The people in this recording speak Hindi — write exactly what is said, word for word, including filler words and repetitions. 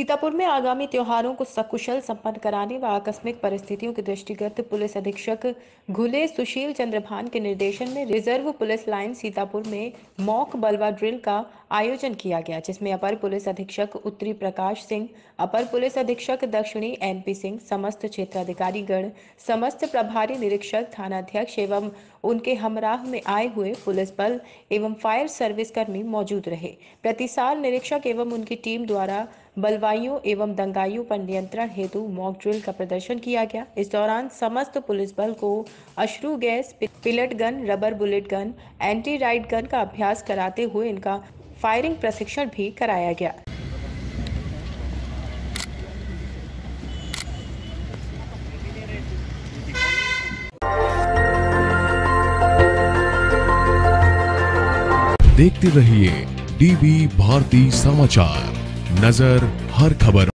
सीतापुर में आगामी त्योहारों को सकुशल संपन्न कराने व आकस्मिक परिस्थितियों के दृष्टिगत पुलिस अधीक्षक घुले सुशील चंद्रभान के निर्देशन में रिजर्व पुलिस लाइन सीतापुर में मॉक बलवा ड्रिल का आयोजन किया गया, जिसमें अपर पुलिस अधीक्षक उत्तरी प्रकाश सिंह, अपर पुलिस अधीक्षक दक्षिणी एनपी सिंह, समस्त क्षेत्राधिकारीगण, समस्त प्रभारी निरीक्षक, थानाध्यक्ष एवं उनके हमराह में आए हुए पुलिस बल एवं फायर सर्विस कर्मी मौजूद रहे। प्रति साल निरीक्षक एवं उनकी टीम द्वारा बलवाइयों एवं दंगाइयों पर नियंत्रण हेतु मॉक ड्रिल का प्रदर्शन किया गया। इस दौरान समस्त पुलिस बल को अश्रु gas, pellet gun, rubber bullet gun, anti riot gun का अभ्यास कराते हुए इनका फायरिंग प्रशिक्षण भी कराया गया। देखते रहिए डीवी भारती समाचार, नजर हर खबर।